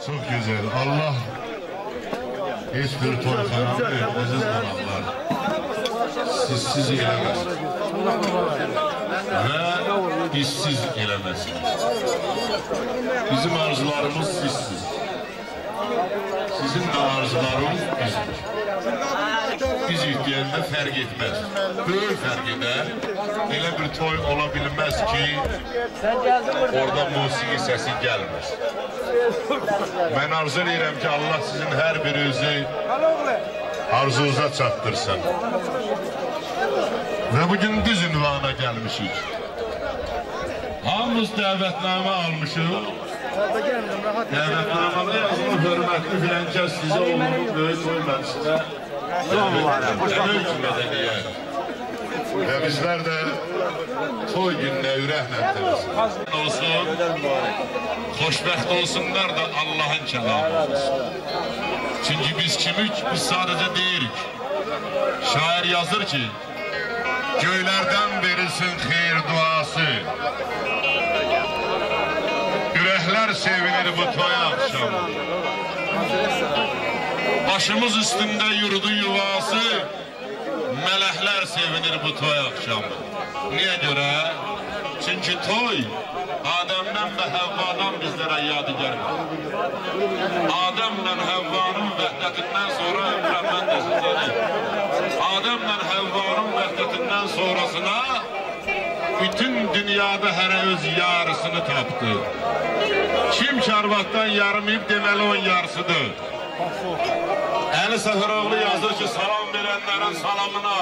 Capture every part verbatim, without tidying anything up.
Çok güzel. Allah hiç bir toyxananı aziz qanaqlar sizsiz eləməsin və bizsiz eləməsin. Bizim arzularımız sizsiz. Sizin de arzularınız bizdir. Biz ihtiyacında fərq etməz. Böyük fərq edər. Elə bir toy ola bilməz ki, orada musiqi səsi gəlməz. Mən arzu edirəm ki, Allah sizin hər birinizi arzunuza çatdırsın. Və bugün düz ünvana gəlmişik. Hamımız dəvətnamə almışıq. Dəvətnamada yazılıb hörmətli filənkəs sizə oğlunun böyük toy məclisinə böyük mədəniyyət. Və bizlər də toy gününə ürəklə tələsin. Olsun, xoşbəxt olsunlar da Allahın kəlamı olsun. Çünki biz kimik, biz sadəcə deyirik. Şair yazır ki, göylərdən verilsin xeyir duası. Ürəklər sevinir bu toy akşamı. Başımız üstündə yurdu yuvası, mələklər sevinir bu toy akşamı. Niyə görə? Çünki toy Adəmdən və Həvvadan bizlərə yadigardır. Adəmlə Həvvanın vəhdətindən sonra ömrə mən də sizləri. Adəmlə Həvvanın vəhdətindən sonrasına bütün dünyada hərə öz yarısını tapdı. Kim ki arvaddan yarımayıb deməli onun yarısıdır. Əli Səfəroğlu yazır ki, salam verənlərin salamına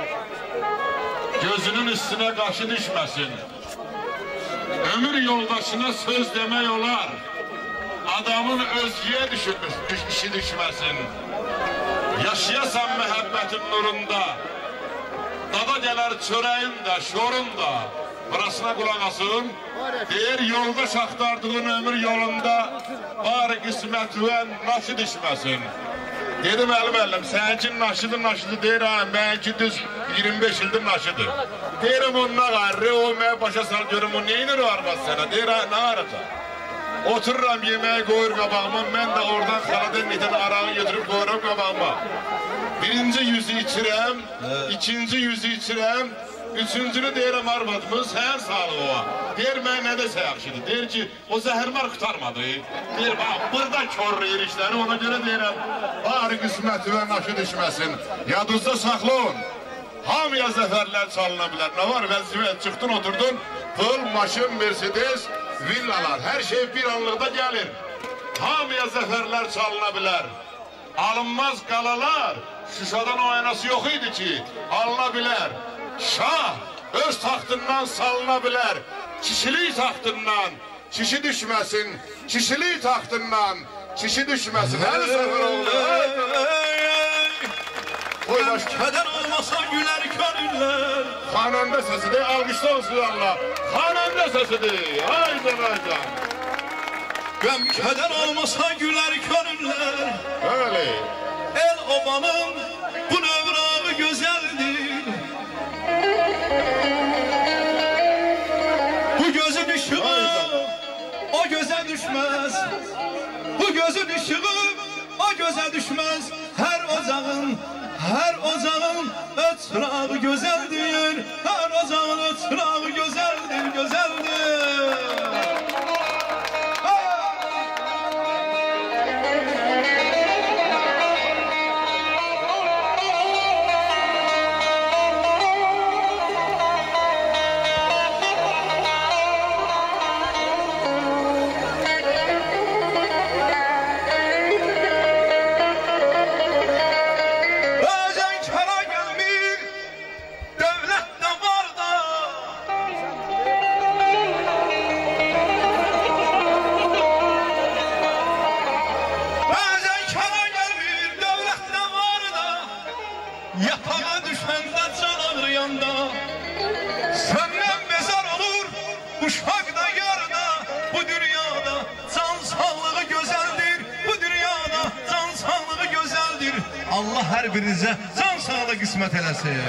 gözünün üstünə qaşı düşməsin. Ömür yoldaşına söz demək olar, adamın özgəyə işi düşməsin. Yaşayasan məhəbbətin nurunda, dada gələr çörəyin də, şorun da, burasına qulaq asın. Deyir, yoldaş axtardığın ömür yolunda, bari qismətüvən naşı düşməsin. Dedim, əlim-əlim, sənkin naşıdır, naşıdır, deyir, mənki düz iyirmi beş ildir naşıdır. Deyirəm, onunla qarri, o mənə başa sal görüm, o neynir varmaz sənə? Deyir, nə arata? Otururam, yeməyi qoyur qabağıma, mən də oradan xaladan neten arağı götürüb qoyuram qabağıma. Birinci yüzü içirəm, ikinci yüzü içirəm, üçüncünü deyirəm arvadımız, sən sağlıq oğa. Deyir, mən nə desə yaxşıdır. Deyir ki, o zəhərmar qutarmadı. Deyir, bax, burada körləyir işləri, ona görə deyirəm, bari qisməti və naşı düşməsin. Yadınızda saxlayın, hamıya zəfərlər çalına bilər. Nə var, vəzifə çıxdın, oturdun, pul, maşın, Mercedes, villalar, hər şey bir anlıqda gəlir. Hamıya zəfərlər çalına bilər. Alınmaz qalalar, Şuşadan o aynası yox idi ki, alına bilər. Şah öz taxtından salına bilər. Kişilik taxtından kişi düşməsin. Kişilik taxtından kişi düşməsin. Əli Səfəroğlu. Qəm kədər olmasa gülər körürlər. Xanəndə səsidir, alqışda olsun Allah. Xanəndə səsidir, aydan aydan. Qəm kədər olmasa gülər körürlər. Öyle. El obanın bu növrağı gözəldir. Bu gözün ışığı o göze düşmez. Bu gözün ışığı o göze düşmez. Her ocağın, her ocağın ötrağı güzeldir. Her ocağın ötrağı güzeldir, güzeldir. Yatağa düşəndə can ağrıyanda səndən bezar olur uşaq da yarda. Bu dünyada can sağlığı gözəldir. Bu dünyada can sağlığı gözəldir. Allah hər birinizə can sağlığı qismət eləsin.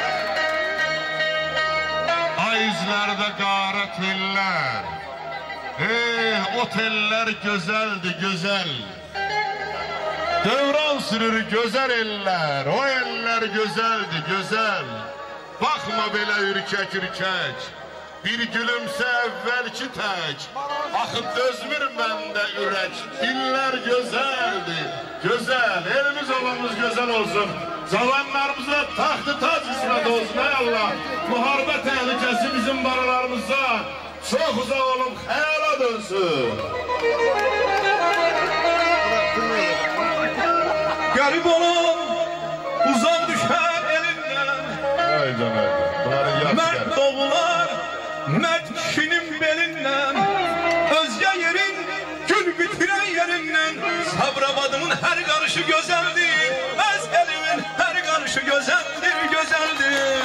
Ay üzlərdə qarət iller, Eh, oteller güzeldi, güzel. Devran sürür güzel eller, o eller güzeldi, güzel. Bakma belə ürkək ürkək, bir gülümsə əvvəlki tək. Axı dözmür məndə ürək, diller güzeldi, güzel. Elimiz olamız güzel olsun. Cavanlarımıza taxtı tac qismət olsun, ey Allah. Müharibə təhlükəsi bizim balalarımıza çox uzaq olub xəyala dönsün. Qərib olan uzaq düşər elindən. Aydan aydan. Mərd doğular, mərd kişinin belindən. Özgə yerin gül bitirən yerindən. Sabrabadımın hər qarışı gözəldir. Əz elimin hər qarışı gözəldir, gözəldir.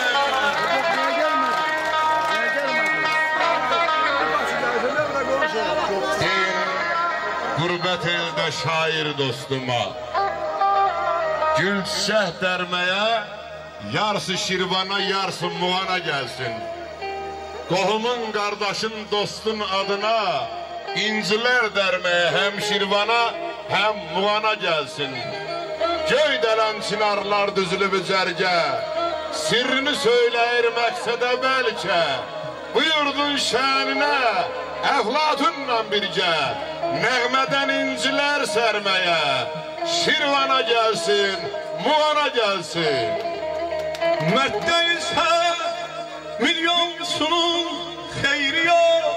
Qurbət elde şair dostuma, gül çiçək dərməyə, yarısı Şirvana, yarısı Muğana gelsin. Qohumun, qardaşın, dostun adına incilər dərməyə hem Şirvana, hem Muğana gelsin. Göydələn çinarlar düzülüb üzərgə, sirrini söyləyir məqsədə bəlkə. Bu yurdun şəninə Əflatunla birgə, nəğmədən incilər sərməyə. Şirvana gelsin, Muğana gelsin. Mərddə isə milyonsunun xeyri yox.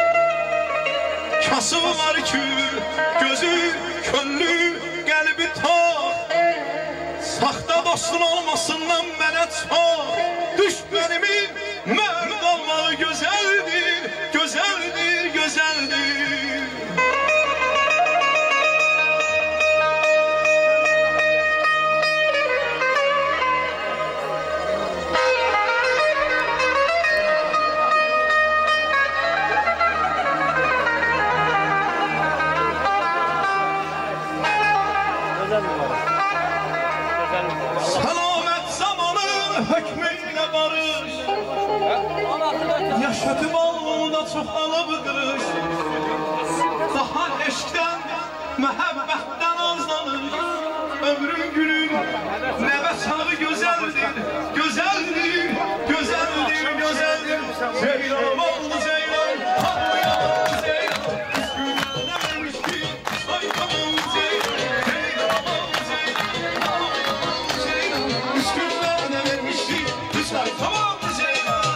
Kasıb var ki, gözü, könlü, qəlbi tox. Saxta dostun olmasından mənə çox. Düşmənimin mərd olmağı gözəldir, gözəldir, gözəldir. Selamet zamanın hükmüyle barış, yaşatım alnında çok alıp kırış. Daha eşkten, mehabbetten azlanır. Ömrün günün neve çağı güzeldir, güzeldir, güzeldir, güzeldir. Ceylan oldu ceylan, havlayan ceylan. Üsküdar'da vermiş ki, ay tamam ceylan. Ceylan oldu ceylan, havlayan ceylan. Üsküdar'da vermiş ki, üç ay tamam ceylan.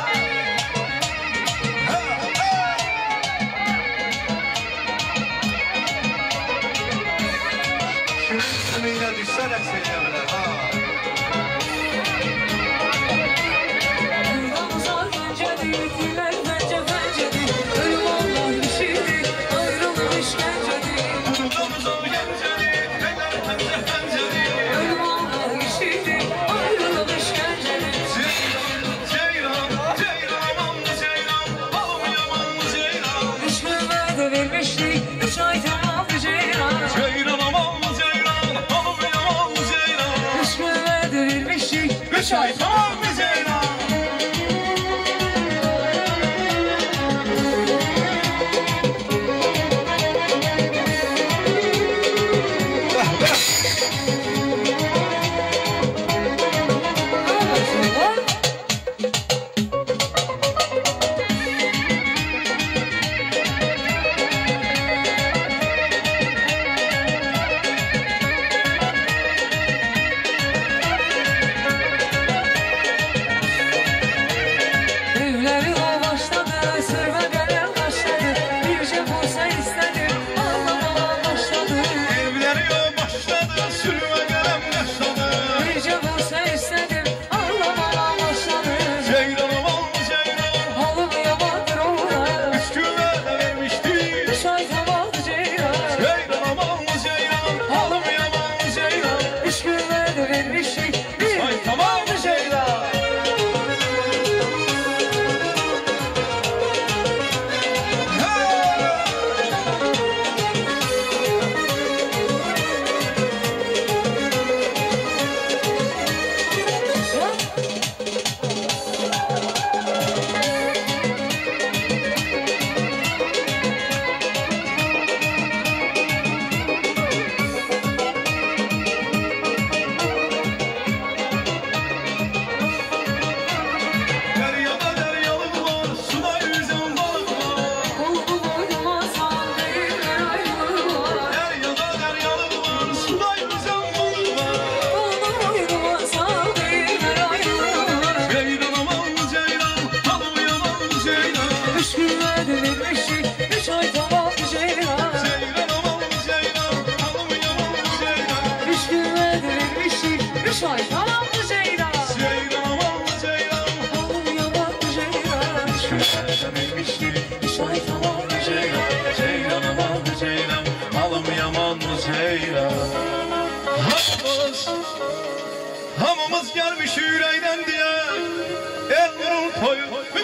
Üstüne düşserek söyleyebilir ha. Uzak öncedir, diler bence bencedir. Ölüm Allah işidir, ayrılık işkencedir. Buradan uzak gencedir, neler bence bencedir. Ölüm Allah işidir, ayrılık işkencedir. Ceylan, ceylan, ceylan amanlı ceylan, balım yamanlı ceylan. Üç güvede vermiştik, üç ay tamamdı ceylan. Ceylan amanlı ceylan, balım yamanlı ceylan. Üç güvede vermiştik, Üç ay tamam mı ceylan? Hamımız gelmiş yüreğden diye el vurur toyu